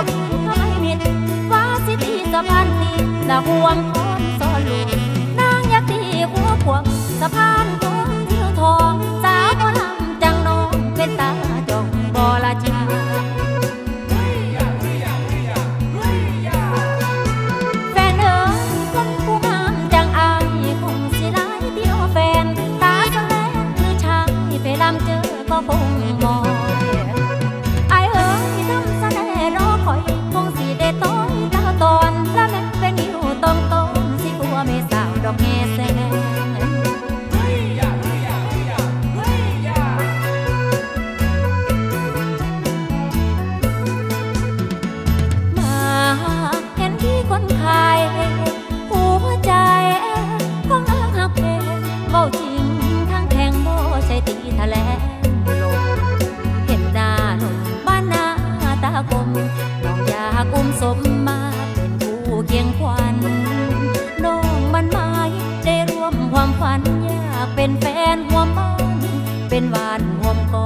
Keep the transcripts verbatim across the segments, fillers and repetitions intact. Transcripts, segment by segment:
มีเขาไม่มิดว่าสิตีสะพานตีละห่วงคนซ้อนลูกนางอยากตีหัวขวงสะพานทองเที่ยวทองสาวบ่ลำจังน้องเป็นตาจงบ่ละจาแฟนเอ๋ยคนผู้งามจังอายคงสิหลายเดียวแฟนตาสะแลนหรือชายไปลำเจอก็คงมองไอเอ๋ยทำสะแน่รอคอยคงสิได้ต้อยตาตอนแล้วแม่เป็นอยู่ตรงต้นสิกลัวไม่สาวดอกแง่แสงคนขายหัวใจของนางหักเพเบาจริงทั้งแทงโบใช่ตีทะเลลงเห็นหน้าหนุ่มบ้านนาตากลมน้องอยากอุ้มสมมาเป็นผู้เคียงควันน้องมันหมายได้ร่วมความฝันอยากเป็นแฟนห่วมบ้านเป็นหวานห่วมกอ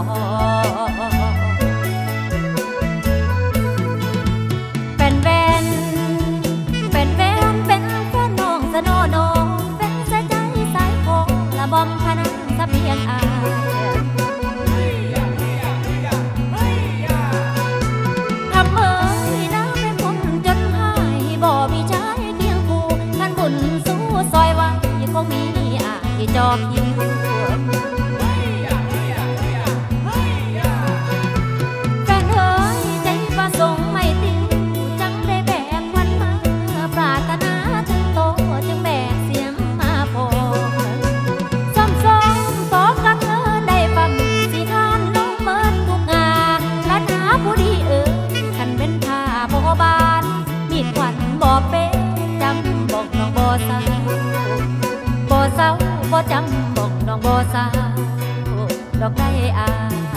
สนอโนเป็นสะใจสายคงละบอมพนังสะเพียงอายทำเอ่ยน้ำเป็นคนจนหายบ่มีชายเคียงคู่ท่านบุญสู้ซอยไว้คงมีอายจอบยิงแฟนเอ๋ยใจประสงค์ไม่ติวจังได้แบกวันมาปรารถนาถึงโตจึงแบกเสียงมาพอซ้ำซ้ำต่อกันเธอได้ปั๊มสิทานลงเมิดทุกงานและหาผู้ดีเอ๋ยขันเป็นผ้าพอบานมีดขวัญบ่เป็นจำบอกน้องบ่เศร้าบ่เศร้าบ่จำบอกน้องบ่เศร้าดอกได้อา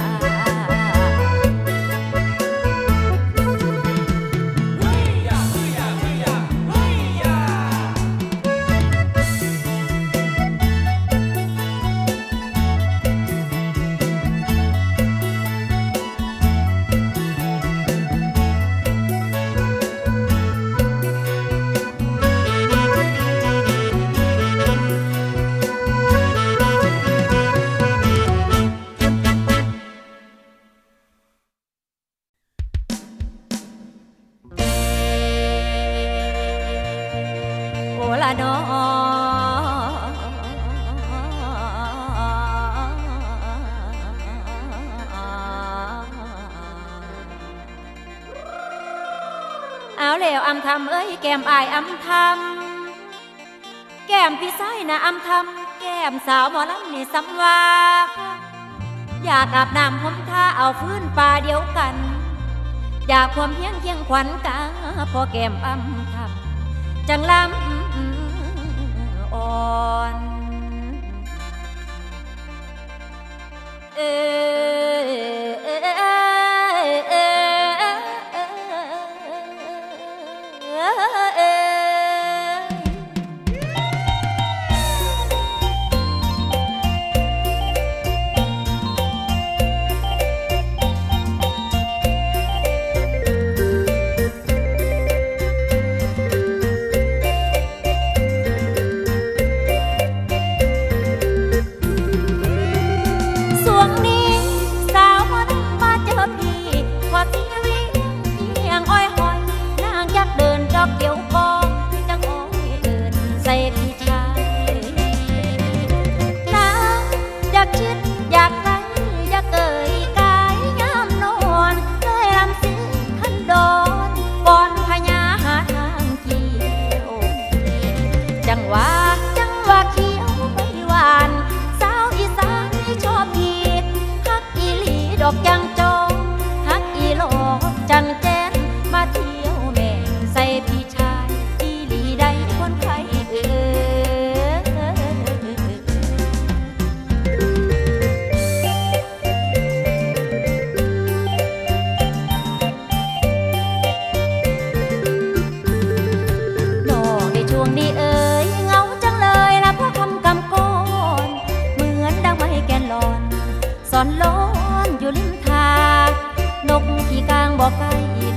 ละน้องเอาแล้วอำทำเอ้ยแก้มอายอำทำแก้มพี่ไส้นะอำทำแก้มสาวหมอลำนี่สำว่าอยากอาบน้ำห่มท่าเอาฟื้นป่าเดียวกันอยากความเพียงเคียงขวัญกาพอแก้มอำทำจังลำอ่อนเอส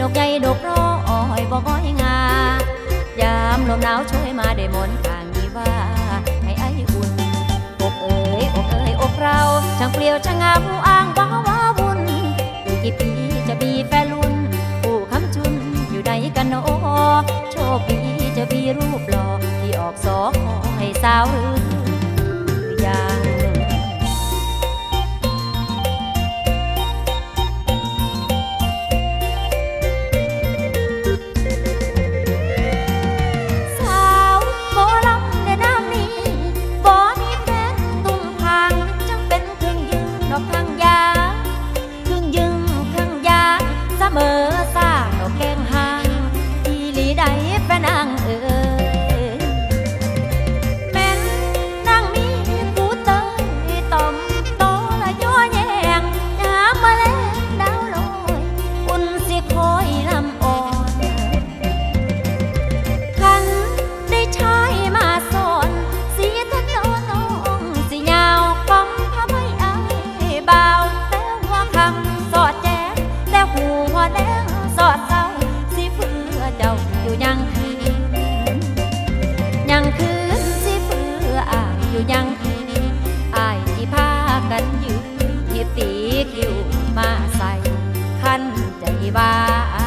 ดอกใหญ่ดอกร้อยบ่ก้อยงายามลมหนาวช่วยมาได้มนต์ทางนี้ว่าให้ไออุ่นอกเอ๋ยอกเอ๋ยอกเราช่างเปลี่ยวช่างงามผู้อ้างว้าว้าวุ่นอยู่กี่ปีจะมีแฟนลุ่นผู้คำจุนอยู่ใดกันโนโชคดีจะมีรูปหล่อที่ออกสอขอให้สาวหรือยังเมื่อซาดอกแกงหางที่ลีใดแฟนางเอ๋ยแม่นนางมีผู้เตยต่อมโตละย่อแยงยามมาแล้วดาวลอยอุ่นสิคอยลำอ่อนคันได้ชายมาสอนสีทัดน้องสิยาวป้อมพะไม่อายเบาแต่ว่าคำสอดแจ้งแต่หัวแดงสอดเศร้าสิเพื่อเจ้าอยู่ยังคืนยังคืนสิเพื่ออายอยู่ยังคืนอายที่พากันยืนที่ตีคิวมาใส่คันใจบ้า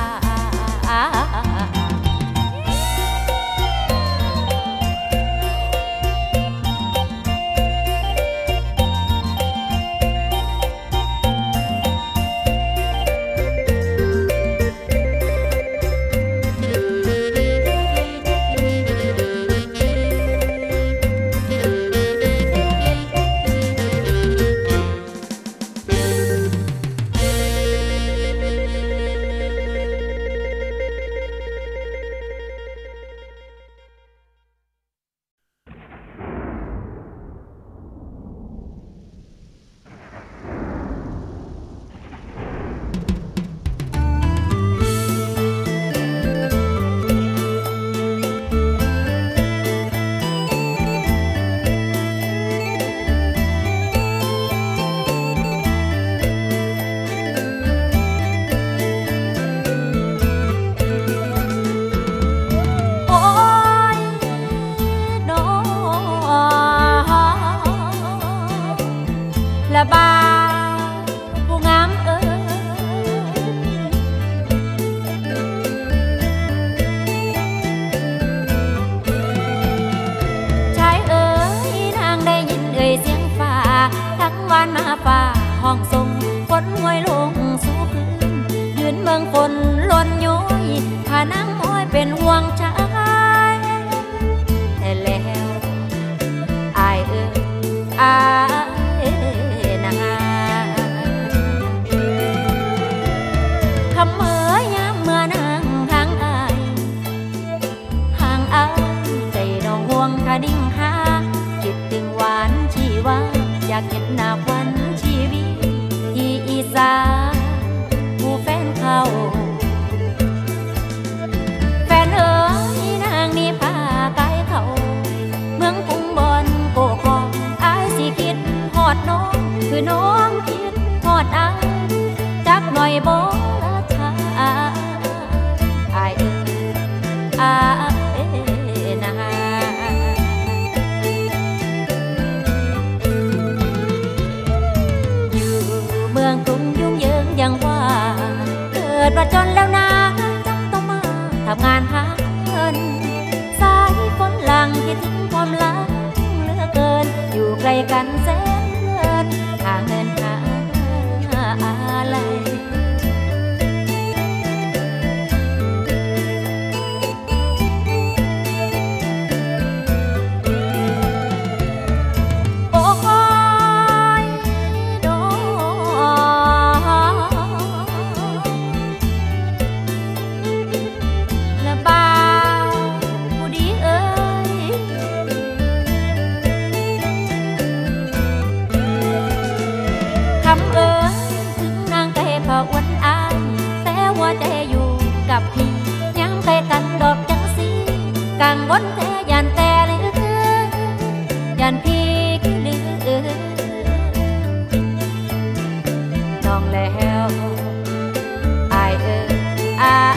ละบาผู้งามเอ๋ยชายเอ๋ยนางได้ยินเอ่ยเสียงฟ้าทั้งวันมาฝ่าห้องส่งฝนห้วยลงสู่พื้นยืนเมืองฝนล้นย้อยพานางม้อยเป็นห่วงชายแต่แล้วอายเอ๋ยอายคำเมื่อยามเมื่อนางห่างอายห่างอายใจน้องห่วงคาดิ่งหาคิดถึงหวานชีวาอยากเห็นหน้าวันชีวิตที่อีสานผู้แฟนเขาแฟนเอ๋ยนางนี่พากายเขาเมืองกรุงบอนโกคองอายสิคิดฮอดน้องคือน้องคิดฮอดอายจักหน่อยบ่อายเอ๋ยอายนะอยู่เมืองกรุงยุ่งเหยิงยังว่าเกิดว่าจนแล้วนะจำต้องมาทำงานหาเงินสายฝนหลังคิดถึงความรักเหลือเกินอยู่ไกลกันแสนเงินหาเงินหาอะไรวันอายแต่ว่าใจอยู่กับพี่ยังใครกันดอกจังสีกังวลแต่ยันแต่ลือยันพี่คือลือน้องแล้วอายเอ๋ยอาย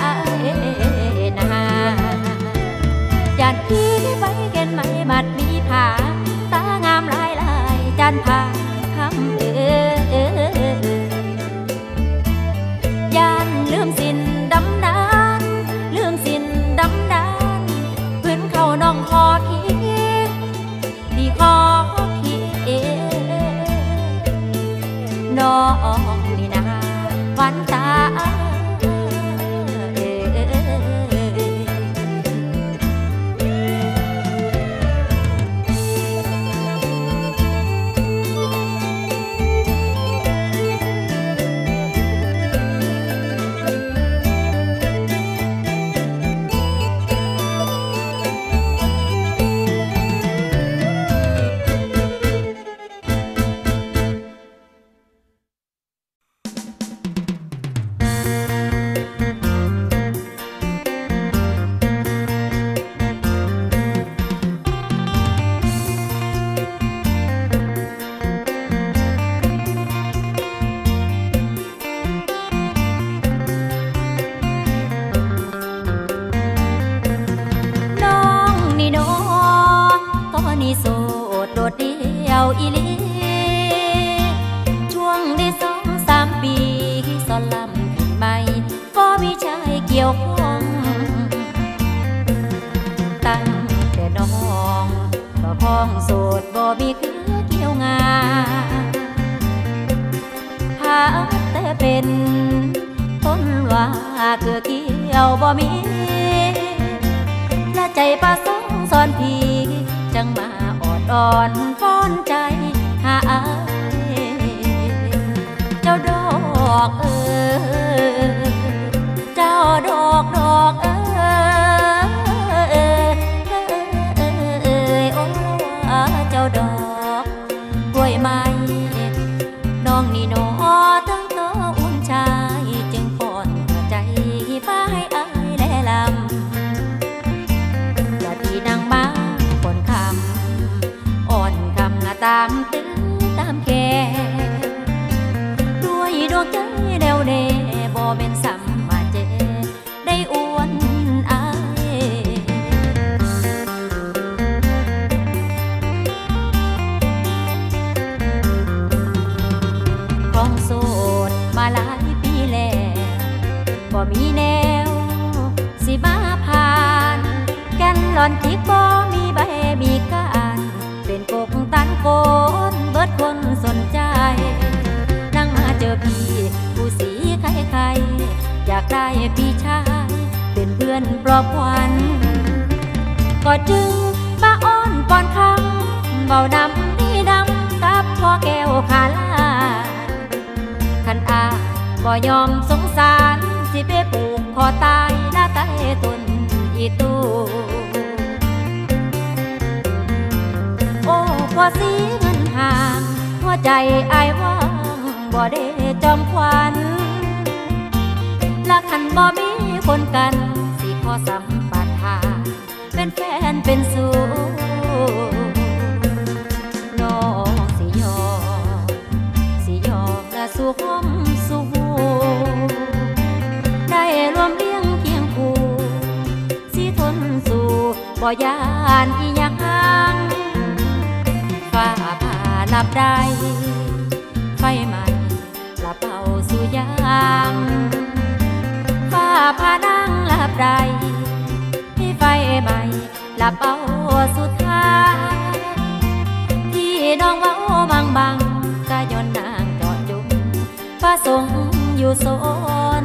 นี้โสดโดดเดียวอีลีช่วงได้สองสามปีสอนลำขึ้นใหม่ก็มีชายเกี่ยวข้องตั้งแต่น้องก็คองโสดบ่มีคือเกี่ยวงาหาแต่เป็นต้นว่าคือเกี่ยวบ่มีและใจประสงค์สอนพี่จังมาออดอ่อนฟ้อนใจหาอายเจ้าดอกเออเจ้าดอกดอกเออเออเออโอ้ว่าเจ้าดอกกล้วยไม้น้องนี่น้อตั้งโตอุ่นชายจึงป้อนใจป้าให้อายและลำอย่าที่นางมาคนคำอ่อนคำละตามตื้อตามแก่ด้วยดวงใจแน่วแน่บ่เป็นสัมมาเจได้อวนอายของโสดมาหลายปีแล้วบ่มีแนวสิมาผ่านแก่นหล่อนจิกบ่มีใบมีการเป็นกกตันโกนเบิดคนสนใจนั่งมาเจอพี่ผู้สีใครๆอยากได้พี่ชายเป็นเพื่อนปลอบขวัญก็จึงมาอ้อนก่อนคำเบาดำนี่ดำกับพ่อแก้วขาลาคันอาบ่ยอมสงสารสิไปปลูกคอตายหน้าใต้ต้นอีตูโอ้พอสีเงินห่างหัวใจอายว่างบ่ได้จอมควันละคันบ่มีคนกันสิขอสัมปทานเป็นแฟนเป็นสู่น้องสิยอมสิยอมและสู่คมสู่ได้รวมเลี้ยงเคียงคู่สิทนสู่บ่ยานอีหยังฟ้าผ่าลับได้ไฟใหม่ลับเอาสู่ยามฟ้าผ่านั่งลับได้ที่ไฟใหม่ลับเอาสุดท้ายที่น้องเว้าบางบางกะย้อนนางจอดจุ่มฟ้าทรงอยู่โซน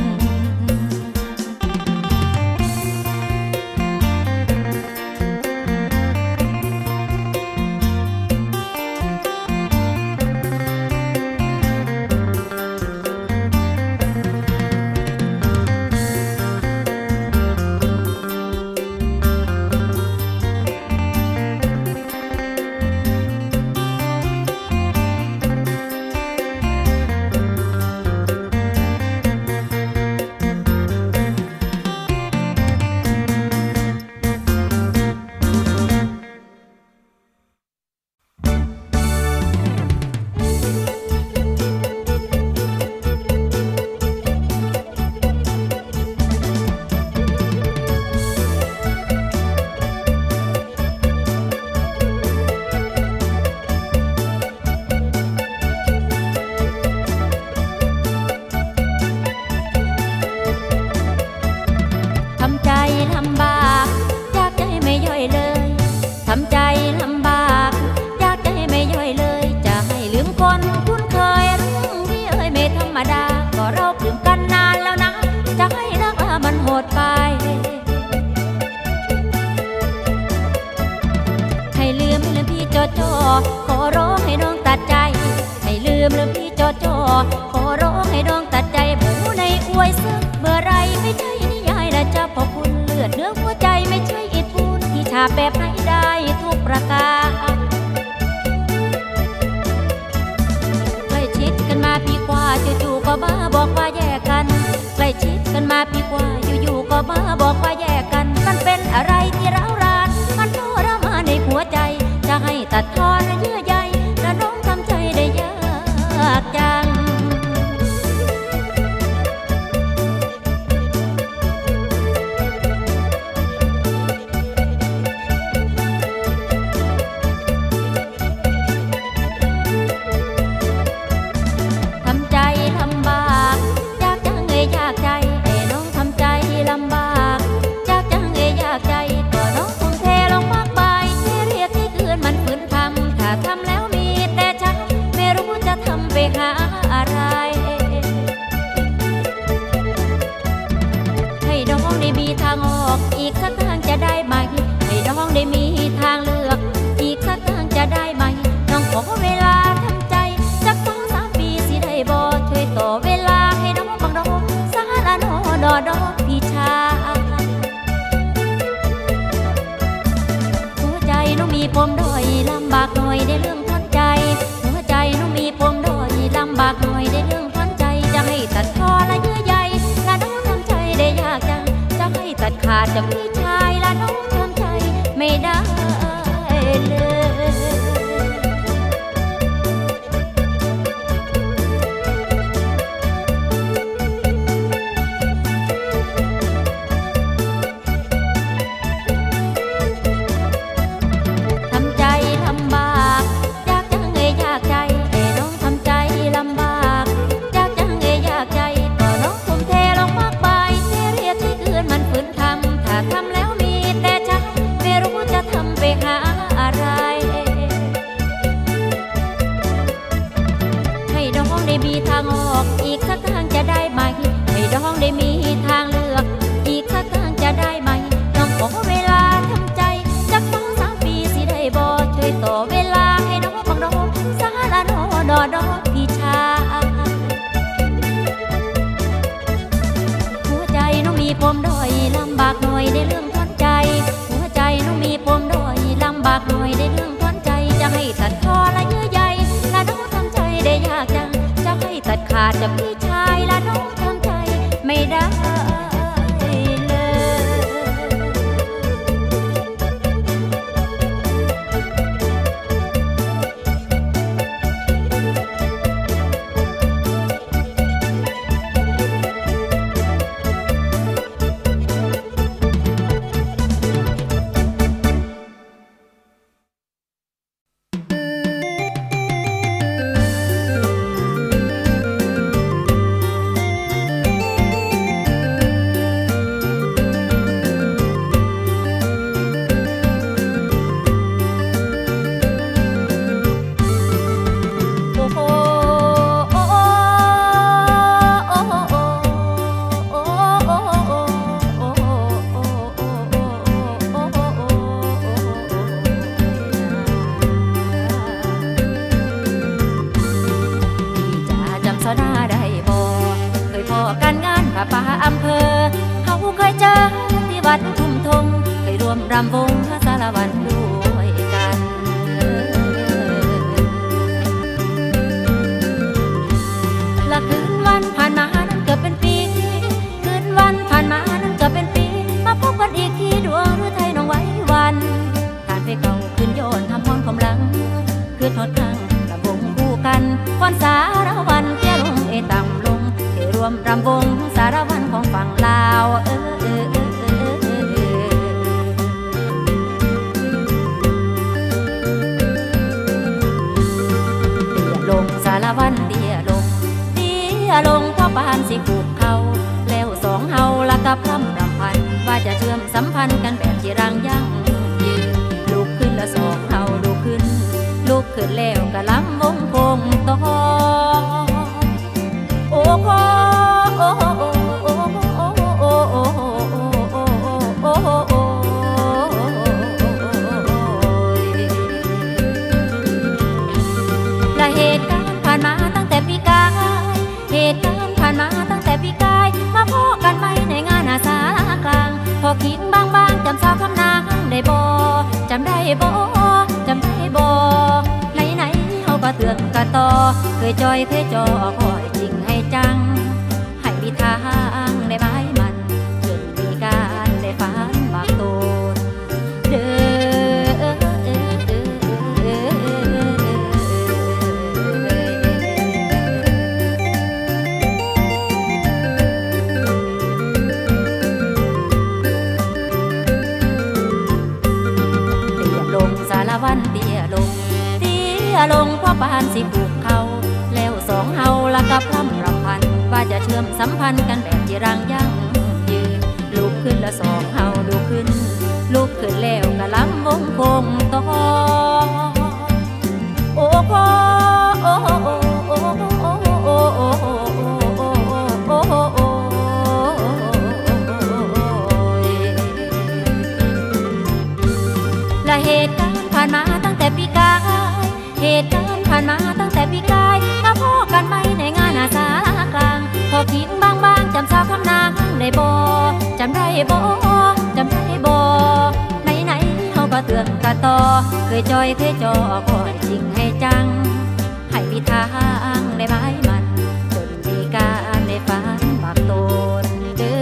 ขอร้องให้น้องตัดใจให้ลืมเรื่องพี่จอจอขอร้องให้น้องตัดใจหมูในอวยซึกเมื่อไรไม่ใช่นิยายนะจ๊ะพอคุณเลือดเนื้อหัวใจไม่ใช่อิฐปูนที่ฉาบแบบไหนได้ทุกประการใกล้ชิดกันมาปีกว่าจู่ๆก็มาบอกว่าแยกกันใกล้ชิดกันมาปีกว่าอยู่ๆก็มาบอกว่าแยกกันมันเป็นอะไรที่ร้าวรานมันทรมานในหัวใจจะให้ตัดทอนเยื่อใยและน้องทำใจได้ยากจังปมด้อยลำบากหน่อยได้เรื่องทนใจหัวใจน้องมีปมด้อยลำบากหน่อยได้เรื่องทนใจจะให้ตัดคอและเยื่อใยและน้องทำใจได้ยากจังจะให้ตัดขาดจากพี่ชายและน้องทำใจไม่ได้เลยมีทางออกอีกสักทางจะได้ไหมให้น้องได้มีทางเลือกอีกสักทางจะได้ไหมน้องขอเวลาทำใจจักสองสามปีสิได้บ่ช่วยต่อเวลาให้น้องบังดอกสาระนอดอดอพี่ชายหัวใจน้องมีปมด้อยลำบากหน่อยได้เรื่องทนใจหัวใจน้องมีปมด้อยลำบากหน่อยได้เรื่องทนใจจะให้ตัดคอและเยื่อใยและน้องทำใจได้ยากจังจะให้ตัดขาดจากพี่ชายและน้องทำใจไม่ได้ป่าอำเภอเขาเคยเจอที่วัดทุ่มทงเคยรวมรำวงสารวันด้วยกันละคืนวันผ่านมานั้นเกือบเป็นปีคืนวันผ่านมานั้นเกือบเป็นปีมาพบกันอีกทีดวงหรือไทยน้องไว้วันทานเพเก่าขึ้นโยนทำมองความหลังคือทอดทางรำวงคู่กันวันสารวันเที่ยลงเอต่ำลงรวมรำวงสารวันของฝั่งลาวเออเออเออเออเออเตี้ยลงสารวันเตี้ยลงเตี้ยลงเพราะปานสิผูกเขาแล้วสองเฮาละกับพร่ำรำพันว่าจะเชื่อมสัมพันธ์กันแบบที่รังยั่งยืนลุกขึ้นละสองเฮาลุกขึ้นลุกขึ้นแล้วก็ล้ำวงคงต่อโอ้โหโอ้โหโอ้โหโอ้โหโอ้โหโอ้โหโอ้และเหตุการณ์ผ่านมาตั้งแต่ปีกายเหตุการณ์ผ่านมาตั้งแต่ปีกายมาพบกันไหมในงานอาสากลางพอคิงบางบางจำสาวคำนางได้บ่จำได้บ่จำได้บ่ไหนไหนเขาก็เตือนกันต่อเคยจอยเคยจอคอยจริงให้จังให้มีทางได้ไม้มันจนมีการได้ฝันบางตูนเด้อสารวันเตี้ยลงเตี้ยลงเพราะปานสิผูกเขาแล้วสองเฮาละกับพร่ำรำพันว่าจะเชื่อมสัมพันธ์กันแบบที่รังยั่งยืนลุกขึ้นละสองเฮาลุกขึ้นลุกขึ้นแล้วก็ล้ำวงคงต่อโอ้โหโอ้โหโอ้โหโอ้โหโอ้โหโอ้โหโอ้และเหตุการณ์ผ่านมาตั้งแต่ปีกายเหตุการณ์ผ่านมาตั้งแต่ปีกายมาพบกันไหมในงานอาสากลางพอคิงบางบางจำสาวคำนางได้บ่จำได้บ่จำได้บ่ไหนไหนเขาก็บ่เตือนกะต่อเคยจอยเคยจอคอยจริงให้จังให้มีทางได้ไม้มันจนมีการได้ฝันบากตนเด้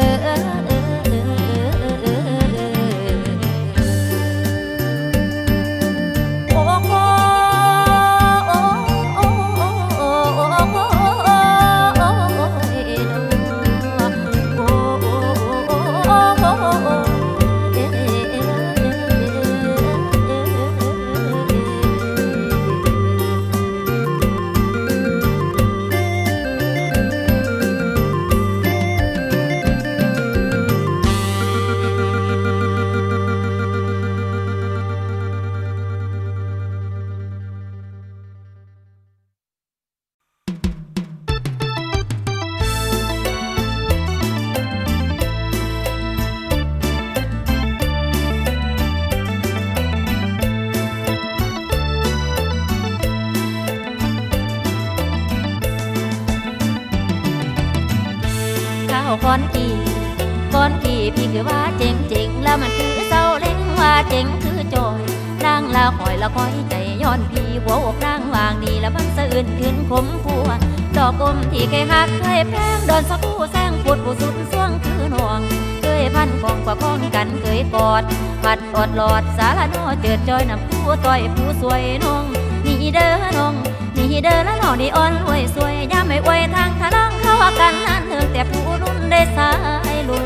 ก้อนกี่ก้อนกี่พี่คือว่าเจ๋งเจ๋งแล้วมันคือเศร้าเล่งว่าเจ๋งคือจอยร่างละคอยละคอยใจย้อนพี่หัวอกร่างวางนี่แล้วมันสะอื่นขึ้นขมขัวดอกกลมที่เคยหักเคยแพงโดนสักผู้แซงปุดผู้สุดส่วงคือหน่วงเคยพันกองกว่าก้องกันเคยกอดผัดอดหลอดสารโนเจิดจอยน้ำผู้ต่อยผู้สวยน้องนี่เด้อน้องนี่เด้อแล้วเราดีอ่อนรวยสวยย่าไม่อวยทางทะลังเข้ากันนั่นเถิงแต่ผู้รุ่นได้สายลุ่น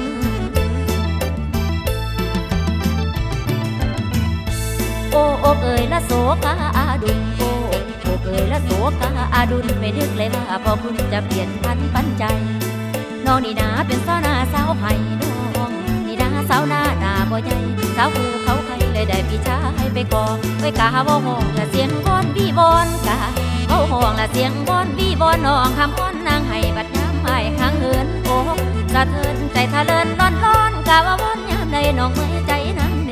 โอ้โอกเอ๋ยละโสกาอาดุลโอ้โอกเอ๋ยละโสกาอาดุลไม่นึกเลยว่าพอคุณจะเปลี่ยนพันปันใจน้องนี่นาเป็นสาวนาสาวไผ่น้องนี่นาสาวนาหน้าบ่ใหญ่สาวผู้เขาใครเลยได้พี่ชายไปกองไว้กาว่าห้องละเสียงก้อนพี่บอนกาเขาห้องละเสียงบอนพี่บอนน้องคำก้อนนางให้บัดน้ำไม้ข้างเหินโอ้สะเทินใจทะเลินร้อนร้อนกะว่าวนยามใดน้องเมื่อใจน้ำเน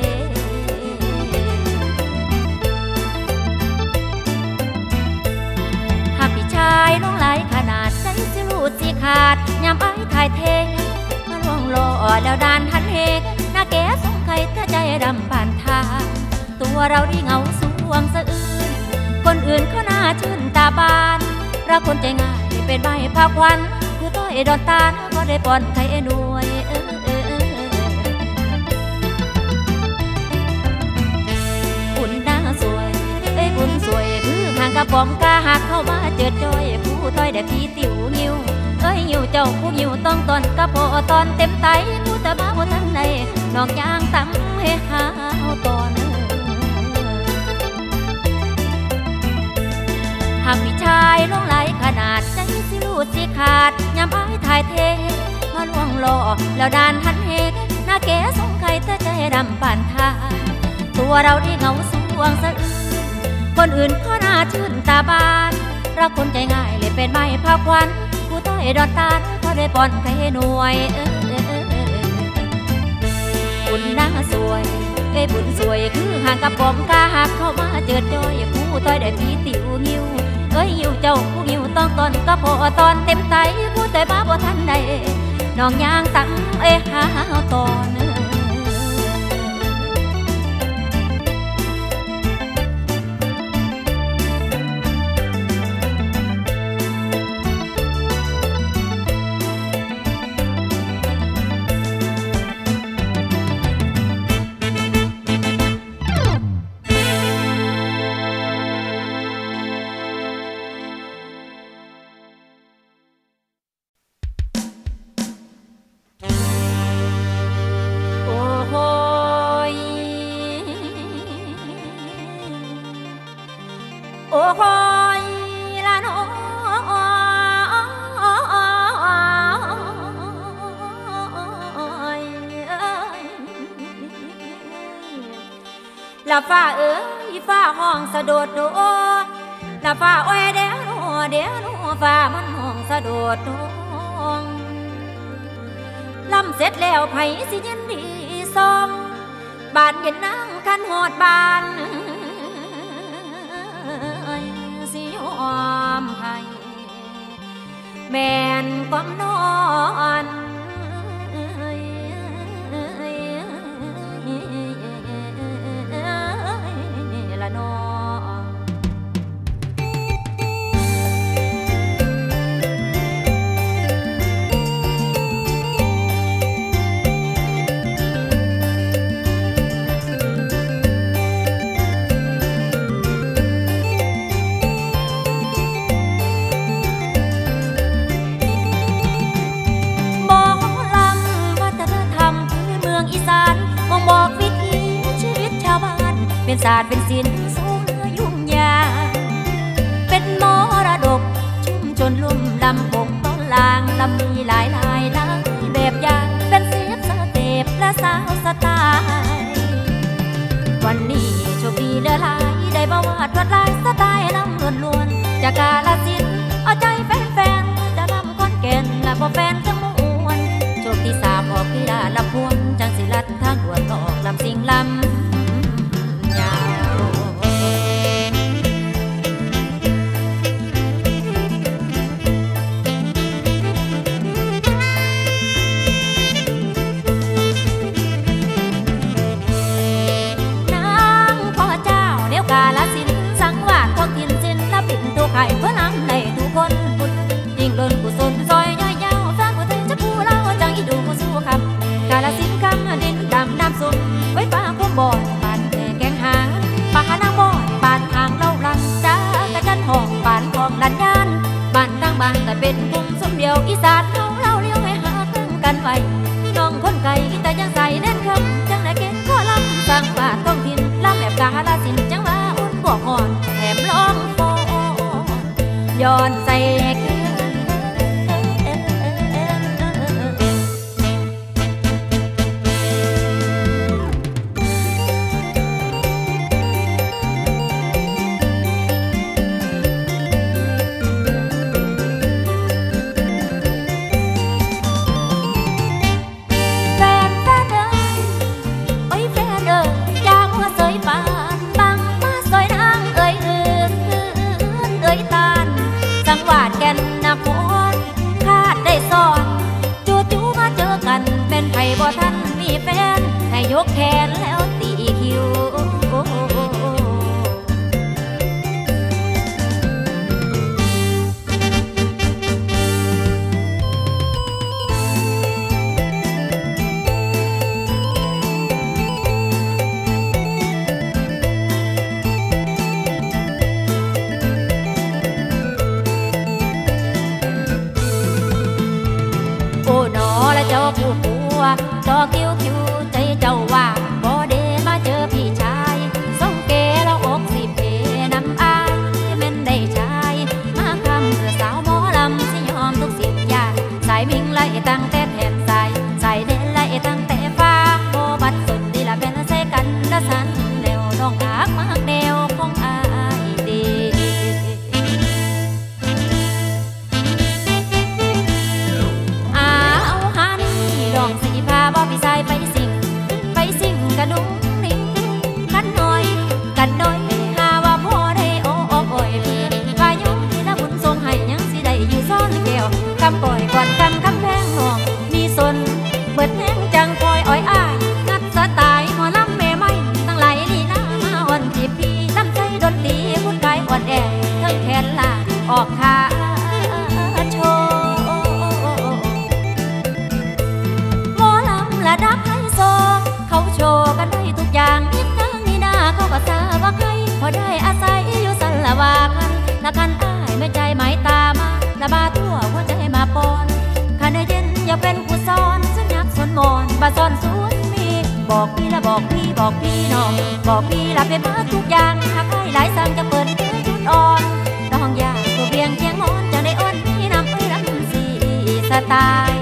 หากพี่ชายน้องไหลขนาดใจสิรูดสิขาดยามไอ้ถ่ายเทมาล่วงรอแล้วดานทันเฮกหน้าแก่สงใครถ้าใจดำผ่านทางตัวเราที่เงาสวงสะอื้นคนอื่นเขาหน้าชื่นตาบานรักคนใจง่ายเป็นใบภาควันคือต้อยดอนตาลก็ได้ปอนใครหน่วยคุณหน้าสวยเอ้ยคุณสวยคือห่างกับปอมกาหักเข้ามาเจิดจอยผู้ต้อยแต่พี่ติ๋วงิ้วเอ้ยหิวเจ้าผู้หิวต้องตอนกระโปตอนเต็มไตผู้ตะบ้าผู้ทันในนอกยางตั้มให้หาตอนหากพี่ชายลงไหลขนาดใจสิรูดสิขาดยามอ้ายถ่ายเทมาล่วงหล่อแล้วดานทันเฮกหน้าแก่สงใครถ้าใจดำป่านทาตัวเราที่เงาสวงสะอื้นคนอื่นเขาหน้าชื่นตาบานรักคนใจง่ายเลยเป็นไม้ภาควันผู้ต้อยดอนตาลก็ได้ปอนใครหน่วยบุญหน้าสวยเอ้ยบุญสวยคือห่างกับปอมกาหักเข้ามาเจิดจอยผู้ต้อยได้พี่ติ๋วงิ้วเอ้ยหิวเจ้าผู้หิวต้องตอนก็พอตอนเต็มไตผู้แต่บ้าบ่ทันใดน้องยางตั้งเอ้หาตอนโอ้โหละน้อยละฟ้าเอ้ยฟ้าห้องสะโดดโดละฟ้าโอ้ยเดี๋ยวเดี๋ยวฟ้ามันห้องสะโดดโดลำเสร็จแล้วไผสิยินดีซองบานเย็นนั่งคันหอดบานสิยอมให้แม่นความนอนเป็นศาสตร์เป็นศิลป์สูงเนื้อยุ่งยากเป็นมรดกชุ่มชนลุ่มลำบกต้นลางลำมีหลายลายหลายแบบอย่างเป็นเสียบสเต็ปและสาวสไตล์วันนี้โชคดีเหลือหลายได้มาวาดลวดลายสไตล์ลำล้วนล้วนจากกาลสินธุ์เอาใจแฟนๆจะลำก้อนแก่นและพอแฟนจังมวนโชคที่สามออกพิลาลำพวนจังสิลัดทางด่วนก็ออกลำสิงลำยาวกาลสินสังวาสของถิ่นศิลปินทุกไข่เพื่อนำในทุกคนบุญยิ่งล้นกุศลซอยย่อยยาวแฟนผู้ไทยจะผู้เล่าจังอีดูผู้สู้คำกาลสินคำดินดำน้ำสุนไว้ฟ้าพุ่มบ่อยปานแก่แกงหางปานนางบ่อยปานหางเล่าลันจ้ากระจันหองปานของลันยานบ้านตั้งบ้านแต่เป็นกลุ่มสมเดียวอีสานเล่าเล่าเลี้ยวให้หาครึ่งกันไว้น้องคนไก่แต่ยังใส่แน่นคำจังไหนเก่งข้อลำสังวาสของถิ่นลำแบบกาลสินจังว่าบวกอ่อนแถมร้องโฟย้อนใจคืนแฟนแฟนเดินโอ้ยแฟนเดินยางหัวเสยฟ้าสังวาสแก่นนครคาดได้ซ้อนจู่จู่มาเจอกันเป็นไผ่บ่ทันมีแฟนให้ยกแขนแล้วตีคิวเจ้าผู้ผัวจอคิวคิวใจเจ้าว่าบ่เดมาเจอพี่ชายส่งเกแล้วอกสิเพน้ำอายที่แม่นได้ชายมาคำเรือสาวหมอลำสิยอมทุกสิ่งอย่างสายมิงไล่ตั้งแต่แทนสายสายเด่นไล่ตั้งแต่ฟ้าโบบัดสุดดีละเป็นใส่กันละสันเร็วน้องหักมากเดียวคงอายดีดองสีพาบ่พี่ชายไปสิ่งไปสิ่งกระดุมนิ่งกันหน่อยกันหน่อยหาว่าพ่อได้โอ้โอ้โอ้ยพี่ว่ายุงที่ละบุญทรงให้ยังสิได้อยู่ซ้อนแก้วคำปล่อยก่อนคำคำแพงหนองมีสนเบิดแห้งจังคอยอ้อยอ้ายงัดสไตล์หมอลำแม่ไม่ตั้งหลายลีลามาอ่อนจีบพี่ลำใจดนตรีพูดกายอ่อนแอทั้งแขนลาออกขาโชระดับไฮโซเขาโชว์กันได้ทุกอย่างนิดนึงนี่นาเขาก็ทราบว่าใครพอได้อาศัยอยู่สันละวากันละกันอ้ายไม่ใจหมายตามาละบาทั่วหัวใจมาปอนขันเย็นอย่าเป็นผู้ซ้อนสัญญาสนมอนบาซ้อนสวนมีบอกพี่ละบอกพี่บอกพี่น้องบอกพี่ละเป็นมาทุกอย่างหากใครหลายสั่งจะเปิดจุดอ่อนน้องอยากตัวเบียงเคียงมอนจะได้อ่อนพี่นำไปรำสีสไตล์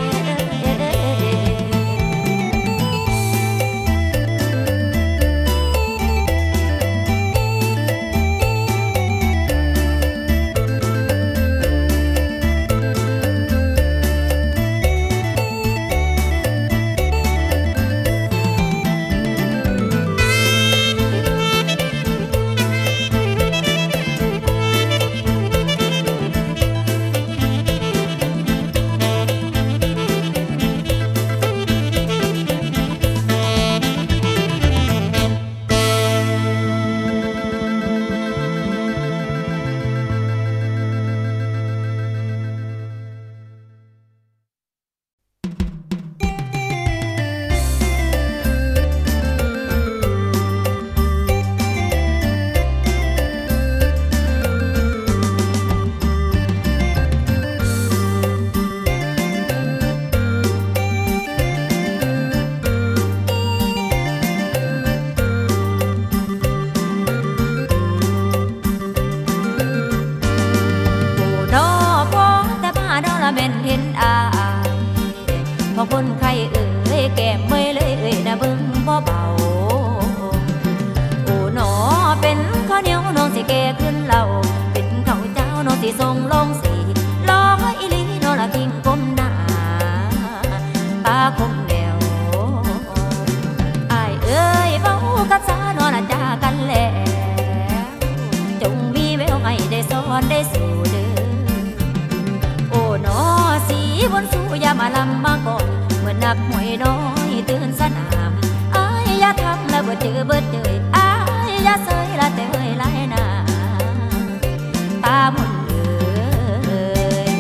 อนได้สู่เดิมโอ้นอสีบนสู่อย่ามาลำมาก่อนเมื่อนักมวยน้อยตื่นสนามอ้ายอย่าทำแล้วเบิดเจอเบิดเจยอ้ายอย่าเสยละเตยไรนาตาหมุนเลย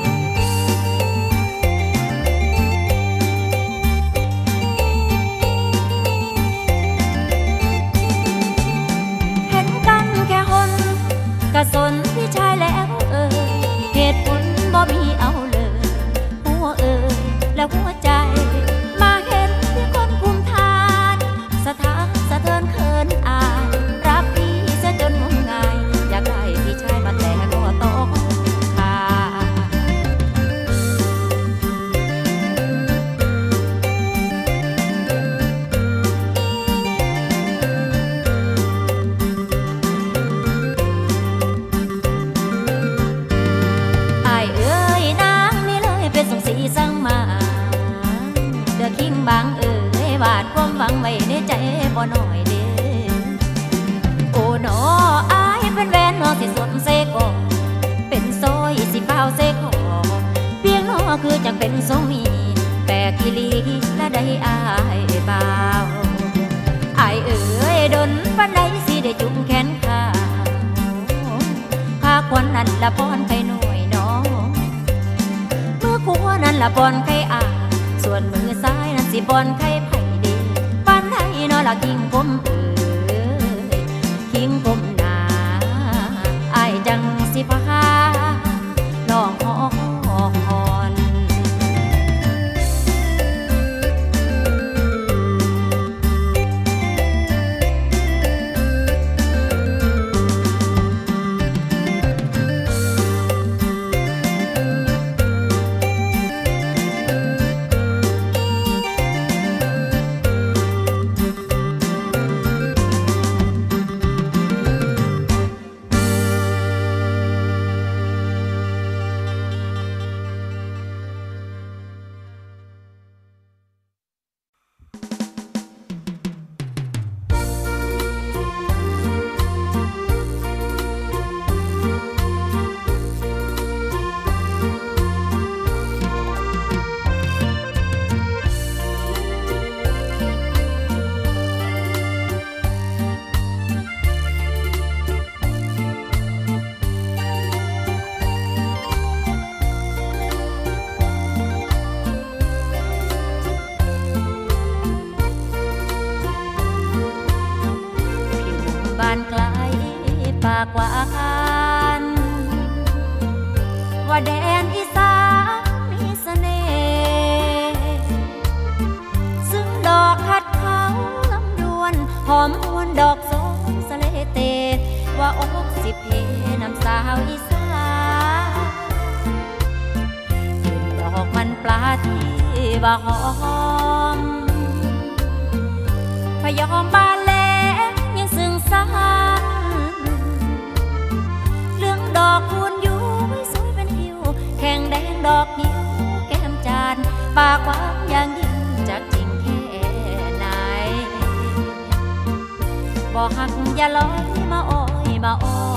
เห็นกันแค่คนกะสนพี่ชายแล้วเอ่ยเหตุผลบ่มีเอาเลยหัวเอ่ยแล้วหัวใจมาเห็นพี่คนภูมิฐานสถานสะเทือนเคินอายรักพี่ซะจนงมงายอยากได้พี่ชายมาแต่ก็ต้องขาอายเอ้ยนางนี่เลยเป็นสมศรีสั่งมาเดือคิงบางเอ้ยวาดความหวังไว้ในใจบ่น้อยเด้โอ้หนออายเป็นแวนนอสิสวมเสกอเป็นซอยสิเฝ้าเสกอเพียงนอคือจังเป็นทรงมีแปลกกิลีและได้อายบ่าวอายเอ้ยดนปันใดสิได้จุ่มแขนขาพาควันนั้นละป้อนไข่หน่วยน้องเมื่อขัวนั้นละป้อนไข่อาส่วนมือซ้ายนั้นสิป้อนไข่ไผ่ดีปันให้นอละกิ้งก้มเอ้ยกิ้งก้มหนาอายจังสิพาลองหอนบ้านไกลปากหวานว่าแดนอีสานมีเสน่ห์ซึ่งดอกหัดเขาลำดวนหอมหวนดอกโสมสะเลเตว่าอกสิเพน้ำสาวอีสานกลิ่นดอกมันปลาที่ว่าหอมพยอมบานแลซึ่งสานเรื่องดอกคูณอยู่ไม่สวยเป็นผิวแข่งแดงดอกหิวแก้มจานปากหวานอย่างยิ่งจากจริงแค่ไหนบอกหักอย่าลอยมาอ้อยมาอ้อ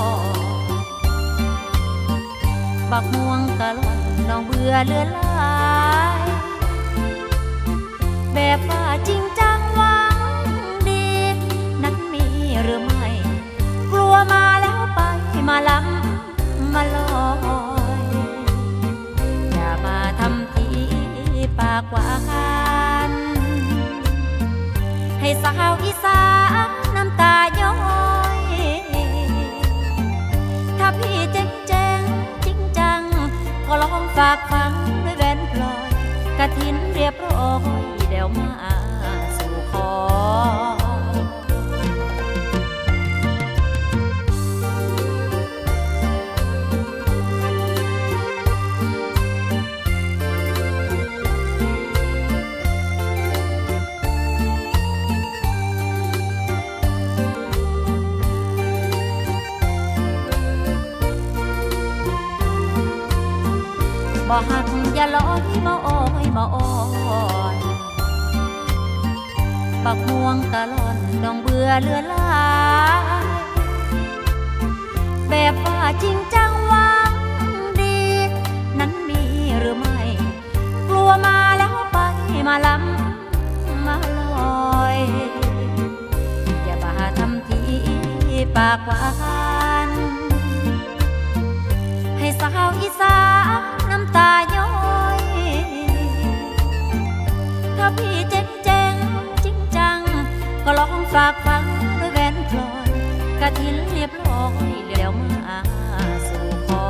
บักม่วงกะล่อนน้องเบื่อเลือนลายแบบว่าจริงจังหวังดีนั้นมีหรือไม่กลัวมาแล้วไปมาล้ำมาลอยอย่ามาทำทีปากหวานให้สาวอีสานน้ำตาย้อยถ้าพี่เจ๊งแจ้งจริงจังก็ลองฝากฟังด้วยแว่นพลอยกะทินเรียบร้อยเดี๋ยวมาสู่ขอบ่หักอย่าลอยมาอ้อยมาอ่อนบักม่วงตะล่อนน้องเบื่อเลือนลายแบบว่าจริงจังหวังดีนั้นมีหรือไม่กลัวมาแล้วไปมาล้ำมาลอยอย่าบ้าทำทีปากหวานให้สาวอีสานน้ำตาย้อยถ้าพี่เจ๊งเจ๊งจริงจังก็ลองฝากฟังด้วยแหวนพลอยกะทินเรียบร้อยแล้วมาสู่ขอ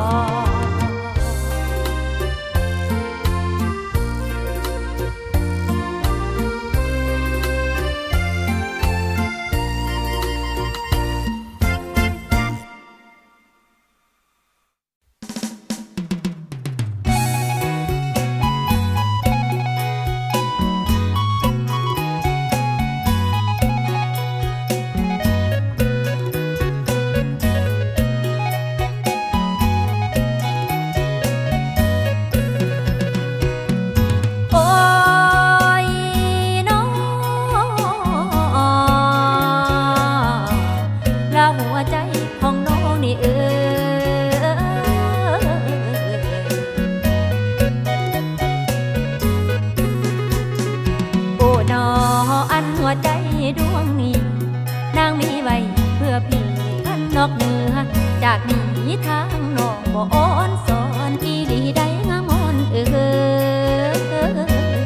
จากนี้ทางนอกบ่อ่อนสอนอีหลีได้งามอ่อนเออ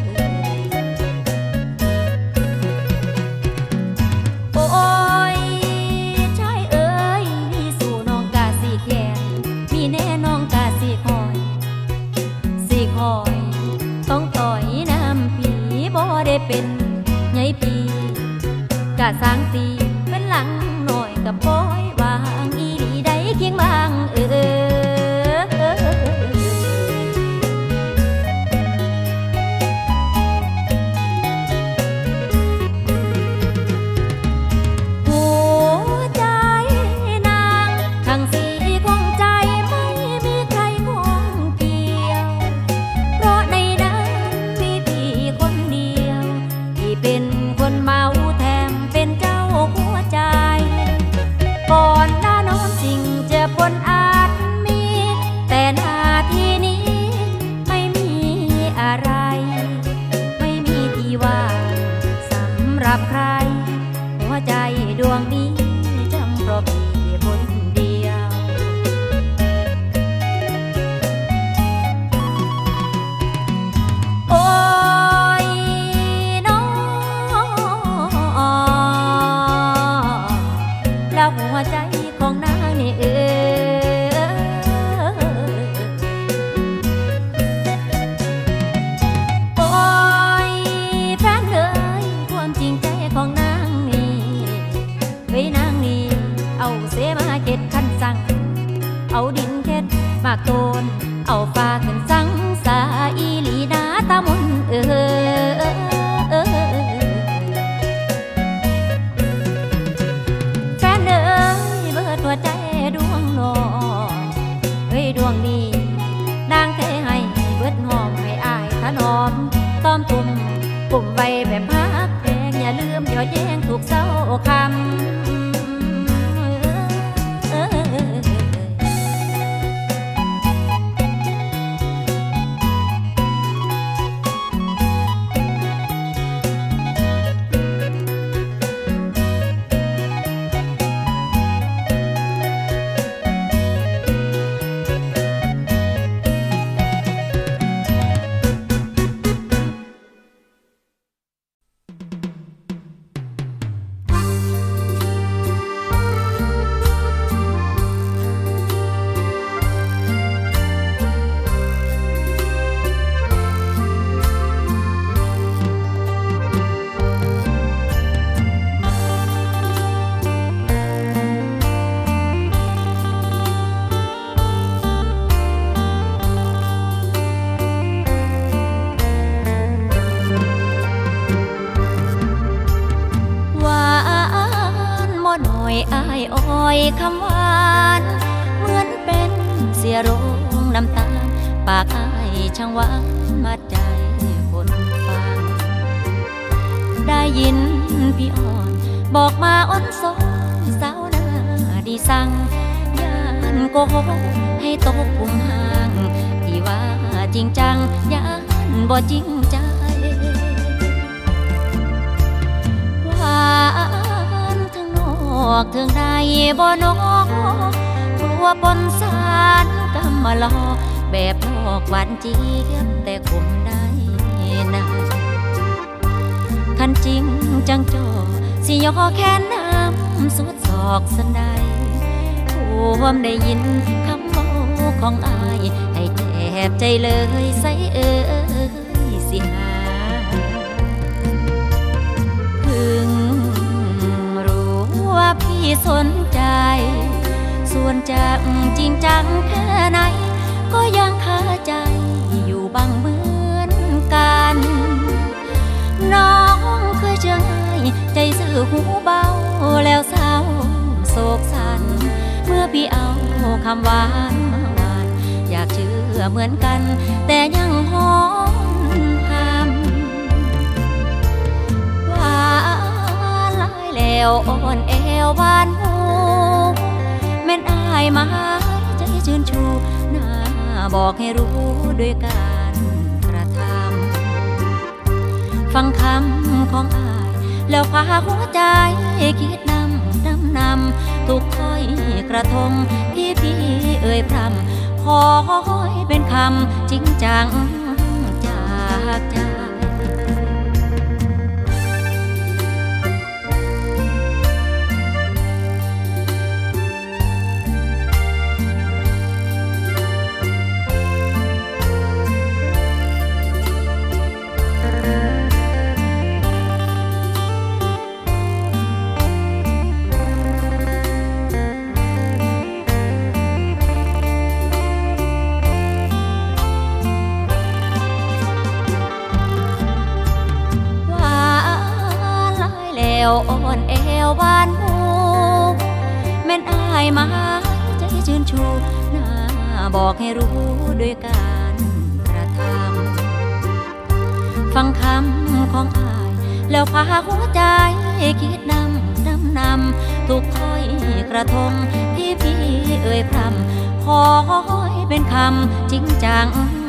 โอ้ยชายเอ๋ยมีสู่น้องกาสีแขนมีแน่น้องกาสีคอยสีคอยต้องต่อยน้ำผีบ่ได้เป็นใหญ่ปีกะสร้างตีเป็นหลังหน่อยกับปอยวางอีหลีได้เคียงบางเออหัวใจนางทั้งสีของใจไม่มีใครคงเกี่ยวเพราะในนั้นมีพี่คนเดียวที่เป็นคนเมาแถมเป็นเจ้าหัวใจก่อนหน้าน้องจริงเจ็บบนอาจมีแต่นาทีนี้ไม่มีอะไรไม่มีที่ว่าสำหรับใครหัวใจดวงนี้จำเพราะพี่คนเดียวโอ้ยน้องแล้วหัวใจของนางนี่เออโอ้ยแฟนเอ๋ยความจริงใจของนางนี่เฮ้ยนางนี่เอาเสมาเก็ดคันสั่งเอาดินเค็ดมาโตนเอาฟ้าขึ้นสั่งสาอีหลีนาตามุนเออแฟนเอ๋ยเบิดหัวใจดวงนอนเฮ้ยดวงนี้นางเทให้เบิดหอมให้อายถนอมต้อมตุ่มปุ่มไว้แบบพักแพงอย่าลืมย่อแย้งถูกเศร้าคำอ้ายอ้อยคำหวานเหมือนเป็นเสียโรงน้ำตาปากอ้ายช่างหวานมาใจคนฟังได้ยินพี่อ่อนบอกมาอ้อนสอนสาวหน้าดีสั่งอย่าโกหกให้ตกปุ่มห่างที่ว่าจริงจังยันบ่จริงใจหวานทั้งนอกทั้งในบ่นอกกลัวปนสารกำมาลอแบบนอกหวานเจี๊ยบแต่คงได้นะคันจริงจังจ่อสิยอแค่น้ำสุดศอกสันใดความได้ยินคำเว้าของอายให้แทบใจเลยใส่เอ้ยสิหาเพิ่งรู้ว่าพี่สนใจส่วนจะจริงจังแค่ไหนก็ยังคาใจอยู่บางเหมือนกันน้องเคยเชื่อง่ายใจซื่อหูเบาแล้วเศร้าโศกสันเมื่อพี่เอาคำหวานมาหวานอยากเชื่อเหมือนกันแต่ยังหอนห้ามว่าลายแล้วอ่อนแอวบานหูแม่นอายมาใจชื่นชูหน้าบอกให้รู้ด้วยการกระทำฟังคำของอายแล้วพาหัวใจคิดนำนำนำทุกถ้อยกระทงที่พี่เอ่ยพรำขอให้เป็นคำจริงจังจากใจอ่อนแอวบานหูแม่นอายมาใจชื่นชูหน้าบอกให้รู้ด้วยการกระทำฟังคำของอายแล้วพาหัวใจคิดนำนำนำทุกถ้อยกระทงที่พี่เอ่ยพรำขอให้เป็นคำจริงจัง